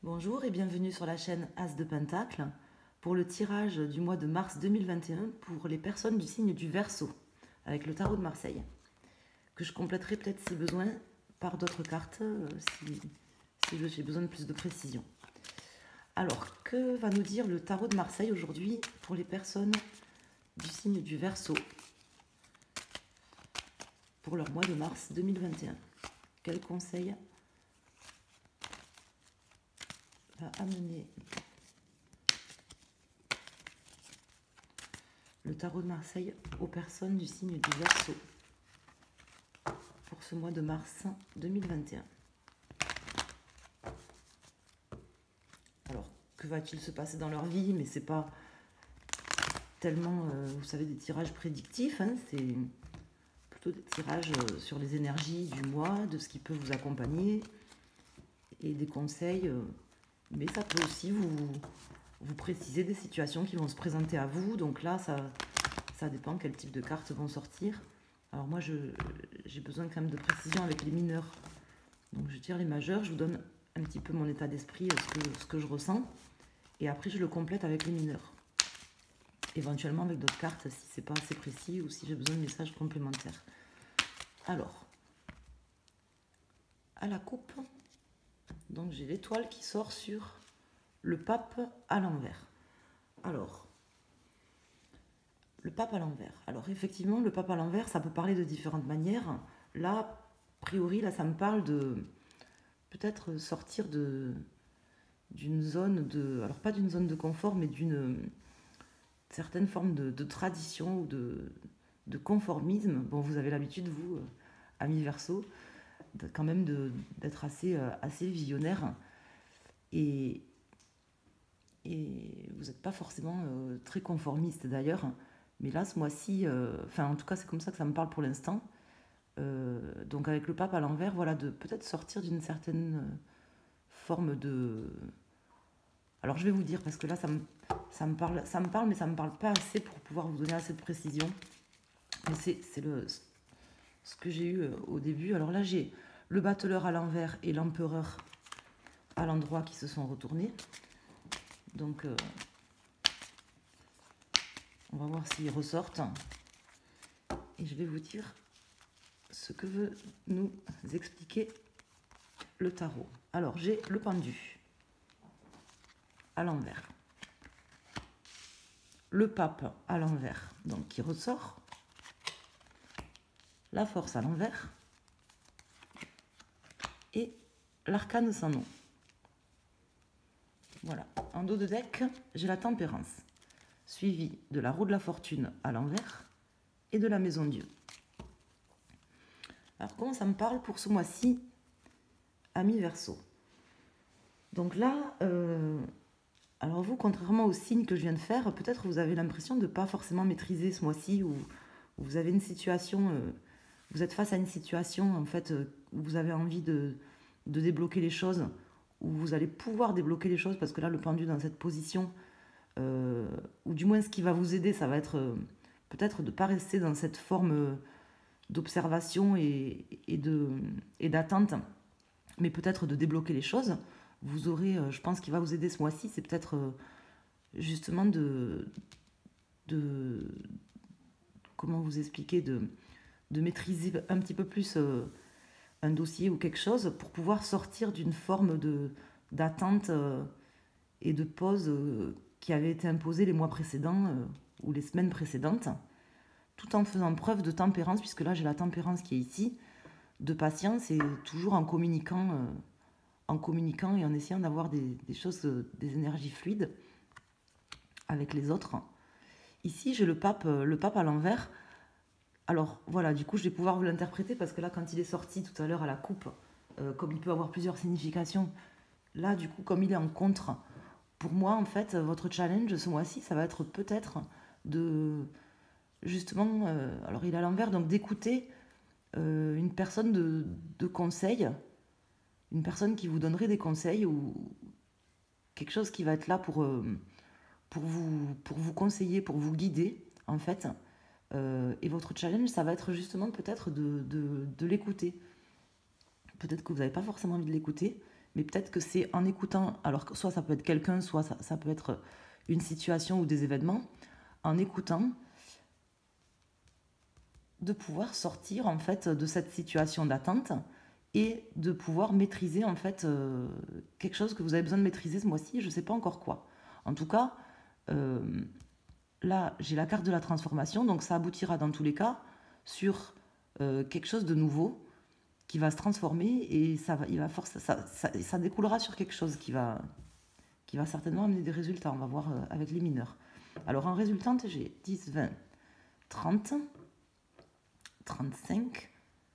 Bonjour et bienvenue sur la chaîne As de Pentacle pour le tirage du mois de mars 2021 pour les personnes du signe du Verseau avec le tarot de Marseille, que je compléterai peut-être si besoin par d'autres cartes si j'ai besoin de plus de précision. Alors, que va nous dire le tarot de Marseille aujourd'hui pour les personnes du signe du Verseau pour leur mois de mars 2021? Quel conseil va amener le tarot de Marseille aux personnes du signe du Verseau pour ce mois de mars 2021? Alors, que va-t-il se passer dans leur vie? Mais c'est pas tellement, vous savez, des tirages prédictifs, hein, c'est plutôt des tirages sur les énergies du mois, de ce qui peut vous accompagner et des conseils, mais ça peut aussi vous préciser des situations qui vont se présenter à vous. Donc là, ça dépend quel type de cartes vont sortir. Alors moi, j'ai besoin quand même de précision avec les mineurs. Donc je tire les majeurs, je vous donne un petit peu mon état d'esprit, ce que je ressens. Et après, je le complète avec les mineurs. Éventuellement avec d'autres cartes si c'est pas assez précis ou si j'ai besoin de messages complémentaires. Alors, à la coupe, donc j'ai l'étoile qui sort sur le pape à l'envers. Alors, le pape à l'envers. Alors effectivement, le pape à l'envers, ça peut parler de différentes manières. Là, a priori, là, ça me parle de peut-être sortir d'une zone de... Alors pas d'une zone de confort, mais d'une certaine forme de tradition ou de conformisme. Bon, vous avez l'habitude, vous, amis Verseau, quand même d'être assez visionnaire. Et vous n'êtes pas forcément très conformiste d'ailleurs. Mais là, ce mois-ci, enfin en tout cas c'est comme ça que ça me parle pour l'instant. Donc avec le pape à l'envers, voilà, de peut-être sortir d'une certaine forme de... Alors je vais vous dire, parce que là ça me parle, mais ça me parle pas assez pour pouvoir vous donner assez de précision. Mais c'est ce que j'ai eu au début. Alors là j'ai le battleur à l'envers et l'empereur à l'endroit qui se sont retournés. Donc on va voir s'ils ressortent. Et je vais vous dire ce que veut nous expliquer le tarot. Alors, j'ai le pendu à l'envers. Le pape à l'envers, donc qui ressort. La force à l'envers. Et l'arcane sans nom. Voilà. En dos de deck, j'ai la tempérance, suivie de la roue de la fortune à l'envers et de la maison Dieu. Alors, comment ça me parle pour ce mois-ci, amis Verseau? Donc là, alors vous, contrairement au signe que je viens de faire, peut-être vous avez l'impression de ne pas forcément maîtriser ce mois-ci, ou vous avez une situation, vous êtes face à une situation en fait où vous avez envie de débloquer les choses, où vous allez pouvoir débloquer les choses, parce que là, le pendu dans cette position, ou du moins ce qui va vous aider, ça va être peut-être de ne pas rester dans cette forme d'observation et d'attente, mais peut-être de débloquer les choses. Vous aurez, je pense, qui va vous aider ce mois-ci, c'est peut-être justement comment vous expliquer, de maîtriser un petit peu plus un dossier ou quelque chose pour pouvoir sortir d'une forme d'attente et de pause qui avait été imposée les mois précédents ou les semaines précédentes, tout en faisant preuve de tempérance, puisque là j'ai la tempérance qui est ici, de patience et toujours en communiquant et en essayant d'avoir des choses, des énergies fluides avec les autres. Ici, j'ai le pape à l'envers. Alors voilà, du coup, je vais pouvoir vous l'interpréter, parce que là, quand il est sorti tout à l'heure à la coupe, comme il peut avoir plusieurs significations, là, du coup, comme il est en contre, pour moi, en fait, votre challenge ce mois-ci, ça va être peut-être de, justement, alors il est à l'envers, donc d'écouter une personne de conseil, une personne qui vous donnerait des conseils ou quelque chose qui va être là pour vous conseiller, pour vous guider, en fait. Et votre challenge, ça va être justement peut-être de l'écouter. Peut-être que vous n'avez pas forcément envie de l'écouter, mais peut-être que c'est en écoutant, alors que soit ça peut être quelqu'un, soit ça peut être une situation ou des événements, en écoutant, de pouvoir sortir en fait de cette situation d'attente et de pouvoir maîtriser en fait quelque chose que vous avez besoin de maîtriser ce mois-ci, je ne sais pas encore quoi. En tout cas, là j'ai la carte de la transformation, donc ça aboutira dans tous les cas sur quelque chose de nouveau qui va se transformer et ça découlera sur quelque chose qui va certainement amener des résultats. On va voir avec les mineurs. Alors en résultante, j'ai 10, 20, 30, 35,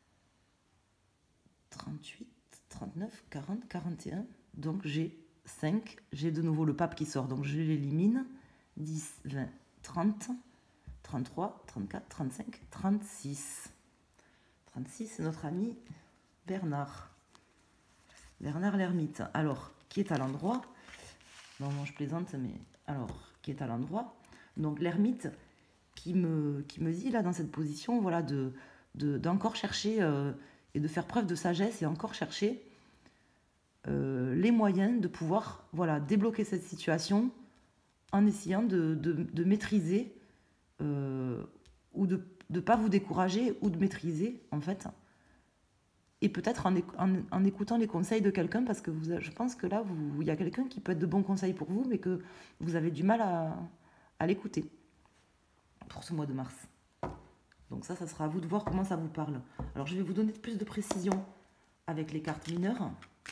38, 39, 40, 41. Donc j'ai 5. J'ai de nouveau le pape qui sort, donc je l'élimine. 10, 20, 30, 33, 34, 35, 36. 36, c'est notre ami Bernard. Bernard l'ermite. Alors, qui est à l'endroit? Non, je plaisante, mais alors, qui est à l'endroit? Donc l'ermite qui me dit là dans cette position, voilà, d'encore chercher et de faire preuve de sagesse et encore chercher les moyens de pouvoir, voilà, débloquer cette situation en essayant de maîtriser ou de ne pas vous décourager ou de maîtriser en fait. Et peut-être en écoutant les conseils de quelqu'un, parce que je pense que là, il y a quelqu'un qui peut être de bons conseils pour vous, mais que vous avez du mal à l'écouter pour ce mois de mars. Donc ça sera à vous de voir comment ça vous parle. Alors je vais vous donner plus de précision avec les cartes mineures.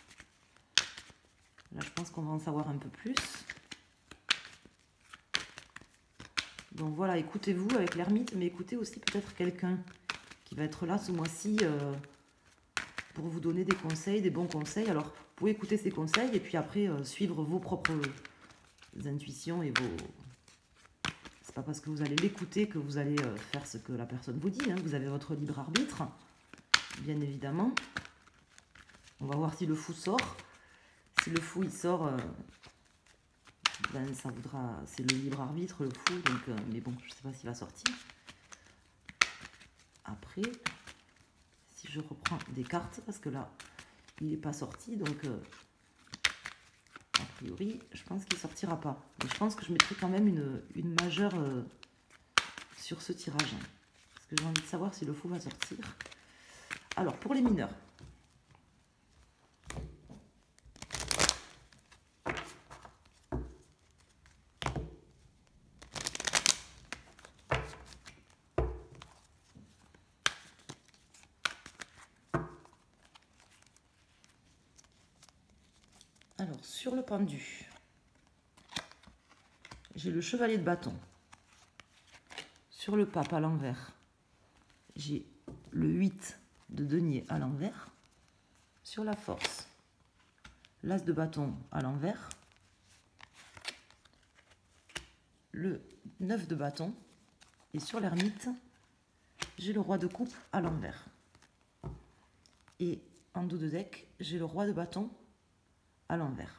Là, je pense qu'on va en savoir un peu plus. Donc voilà, écoutez-vous avec l'ermite, mais écoutez aussi peut-être quelqu'un qui va être là ce mois-ci pour vous donner des conseils, des bons conseils. Alors, vous pouvez écouter ces conseils et puis après suivre vos propres intuitions et vos... C'est pas parce que vous allez l'écouter que vous allez faire ce que la personne vous dit. Hein. Vous avez votre libre arbitre, bien évidemment. On va voir si le fou sort. Si le fou, il sort, ben, ça voudra... C'est le libre arbitre, le fou. Donc, mais bon, je sais pas s'il va sortir. Après... Si je reprends des cartes, parce que là, il n'est pas sorti, donc a priori, je pense qu'il ne sortira pas. Mais je pense que je mettrai quand même une majeure sur ce tirage. Parce que j'ai envie de savoir si le fou va sortir. Alors, pour les mineurs. Alors, sur le pendu, j'ai le chevalier de bâton. Sur le pape à l'envers, j'ai le 8 de denier à l'envers. Sur la force, l'as de bâton à l'envers. Le 9 de bâton. Et sur l'ermite, j'ai le roi de coupe à l'envers. Et en dos de deck, j'ai le roi de bâton à l'envers.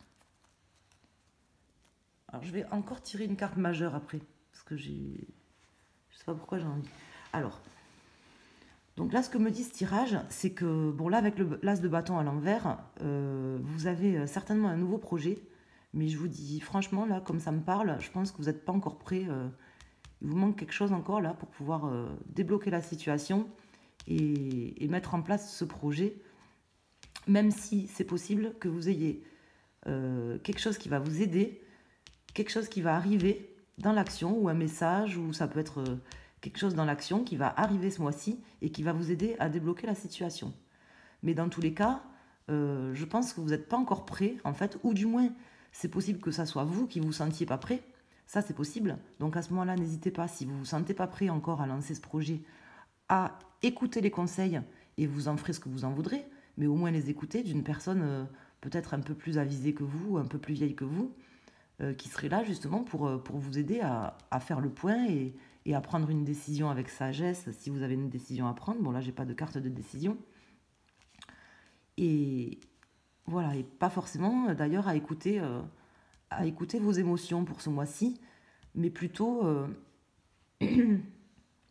Alors, je vais encore tirer une carte majeure après, parce que je sais pas pourquoi j'ai envie. Alors, donc là, ce que me dit ce tirage, c'est que, bon, là, avec l'as de bâton à l'envers, vous avez certainement un nouveau projet, mais je vous dis, franchement, là, comme ça me parle, je pense que vous n'êtes pas encore prêt. Il vous manque quelque chose encore, là, pour pouvoir débloquer la situation et mettre en place ce projet, même si c'est possible que vous ayez quelque chose qui va vous aider, quelque chose qui va arriver dans l'action, ou un message, ou ça peut être quelque chose dans l'action qui va arriver ce mois-ci et qui va vous aider à débloquer la situation. Mais dans tous les cas, je pense que vous n'êtes pas encore prêt, en fait, ou du moins, c'est possible que ça soit vous qui vous sentiez pas prêt. Ça, c'est possible. Donc à ce moment-là, n'hésitez pas, si vous ne vous sentez pas prêt encore à lancer ce projet, à écouter les conseils, et vous en ferez ce que vous en voudrez, mais au moins les écouter d'une personne peut-être un peu plus avisée que vous, un peu plus vieille que vous, qui serait là justement pour vous aider à faire le point et à prendre une décision avec sagesse si vous avez une décision à prendre. Bon, là, j'ai pas de carte de décision. Et voilà, et pas forcément d'ailleurs à écouter vos émotions pour ce mois-ci, mais plutôt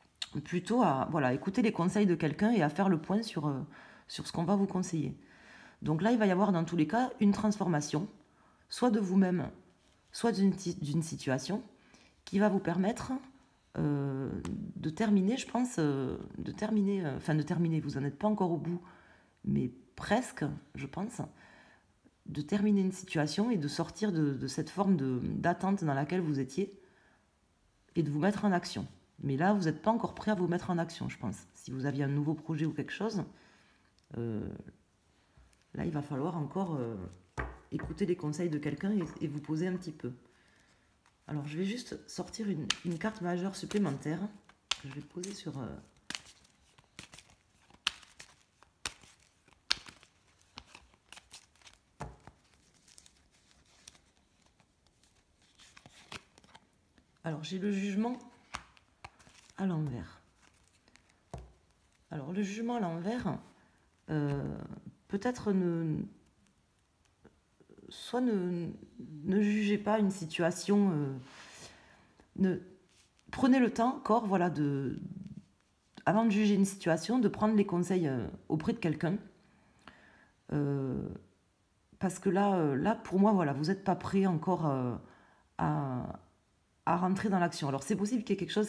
à voilà, écouter les conseils de quelqu'un et à faire le point sur ce qu'on va vous conseiller. Donc là, il va y avoir dans tous les cas une transformation, soit de vous-même, soit d'une situation, qui va vous permettre de terminer, je pense, de terminer, vous n'en êtes pas encore au bout, mais presque, je pense, de terminer une situation et de sortir de cette forme d'attente dans laquelle vous étiez et de vous mettre en action. Mais là, vous n'êtes pas encore prêt à vous mettre en action, je pense. Si vous aviez un nouveau projet ou quelque chose, là, il va falloir encore écouter les conseils de quelqu'un et vous poser un petit peu. Alors, je vais juste sortir une carte majeure supplémentaire que je vais poser sur... Alors, j'ai le jugement à l'envers. Alors, le jugement à l'envers, peut-être soit ne jugez pas une situation, prenez le temps encore, voilà, avant de juger une situation, de prendre les conseils auprès de quelqu'un. Parce que là, pour moi, voilà, vous n'êtes pas prêt encore à rentrer dans l'action. Alors, c'est possible qu'il y ait quelque chose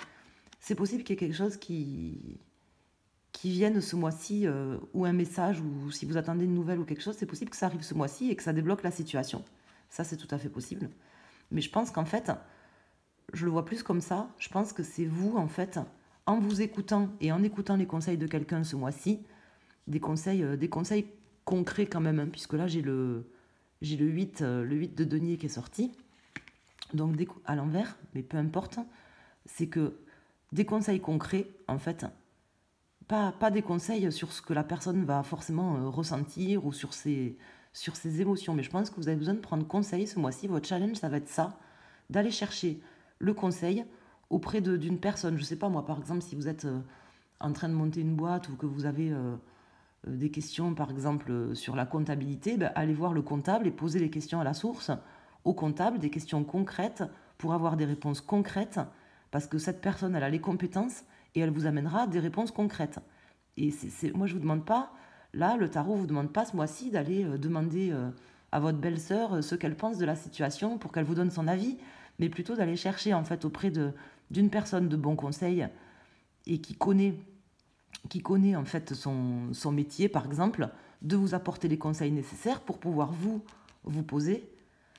qui vienne ce mois-ci, ou un message, ou si vous attendez une nouvelle ou quelque chose, c'est possible que ça arrive ce mois-ci et que ça débloque la situation. Ça, c'est tout à fait possible. Mais je pense qu'en fait, je le vois plus comme ça. Je pense que c'est vous, en fait, en vous écoutant et en écoutant les conseils de quelqu'un ce mois-ci, des conseils concrets quand même, hein, puisque là, j'ai le 8 de denier qui est sorti. Donc, à l'envers, mais peu importe, c'est que des conseils concrets, en fait, pas des conseils sur ce que la personne va forcément ressentir ou sur ses émotions, mais je pense que vous avez besoin de prendre conseil ce mois-ci. Votre challenge, ça va être ça, d'aller chercher le conseil auprès d'une personne. Je sais pas, moi, par exemple, si vous êtes en train de monter une boîte ou que vous avez des questions, par exemple, sur la comptabilité, ben, allez voir le comptable et poser les questions à la source, au comptable, des questions concrètes pour avoir des réponses concrètes, parce que cette personne, elle a les compétences et elle vous amènera des réponses concrètes. Et moi, je ne vous demande pas, là, le tarot ne vous demande pas ce mois-ci d'aller demander à votre belle-sœur ce qu'elle pense de la situation pour qu'elle vous donne son avis, mais plutôt d'aller chercher, en fait, auprès d'une personne de bon conseil et qui connaît en fait son métier, par exemple, de vous apporter les conseils nécessaires pour pouvoir vous poser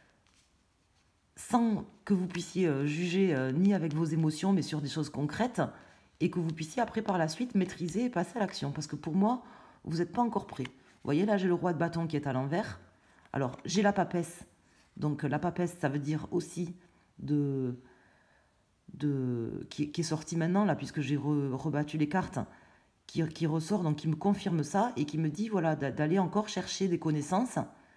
sans que vous puissiez juger ni avec vos émotions, mais sur des choses concrètes, et que vous puissiez après par la suite maîtriser et passer à l'action. Parce que pour moi, vous n'êtes pas encore prêt. Vous voyez, là j'ai le roi de bâton qui est à l'envers. Alors j'ai la papesse. Donc la papesse, ça veut dire aussi qui est sorti maintenant, là, puisque j'ai rebattu les cartes, qui ressort, donc qui me confirme ça, et qui me dit, voilà, d'aller encore chercher des connaissances,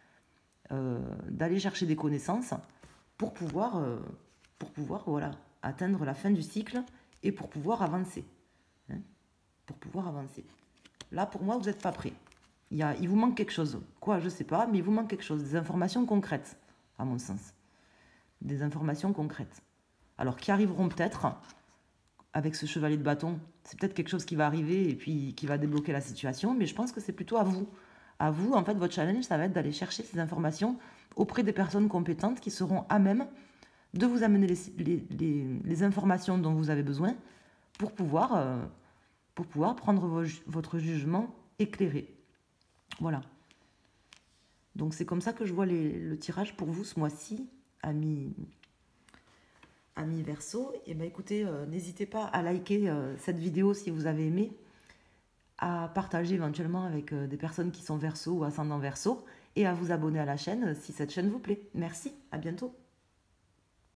pour pouvoir, voilà, atteindre la fin du cycle et pour pouvoir avancer. Hein, pour pouvoir avancer. Là, pour moi, vous n'êtes pas prêt. Il vous manque quelque chose. Quoi, je ne sais pas, mais il vous manque quelque chose. Des informations concrètes, à mon sens. Des informations concrètes. Alors, qui arriveront peut-être avec ce chevalier de bâton. C'est peut-être quelque chose qui va arriver et puis qui va débloquer la situation, mais je pense que c'est plutôt à vous. À vous, en fait, votre challenge, ça va être d'aller chercher ces informations auprès des personnes compétentes qui seront à même de vous amener les informations dont vous avez besoin pour pouvoir prendre votre jugement éclairé. Voilà. Donc c'est comme ça que je vois le tirage pour vous ce mois-ci, amis Verseau. Et ben écoutez, n'hésitez pas à liker cette vidéo si vous avez aimé, à partager éventuellement avec des personnes qui sont Verseau ou ascendant Verseau, et à vous abonner à la chaîne si cette chaîne vous plaît. Merci, à bientôt.